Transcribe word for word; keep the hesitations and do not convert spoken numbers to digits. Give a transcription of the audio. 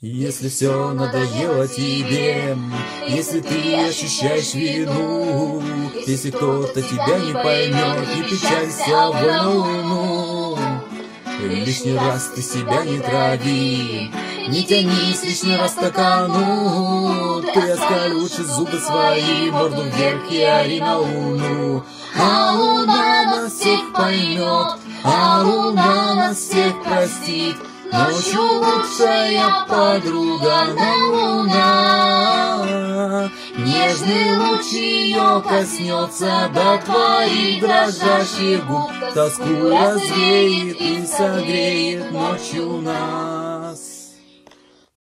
Если все надоело тебе, если ты ощущаешь вину, если кто-то тебя не поймет, не печалься, вой на луну. Лишний раз ты себя не трави, не тянись лишний раз к стакану. Ты оскаль лучше зубы свои, морду вверх и ори на луну. А луна нас всех поймет, а луна нас всех простит. Ночью лучшая подруга на луна. Нежный луч ее коснется до твоих дрожащих губ, тоску развеет и согреет ночью нас.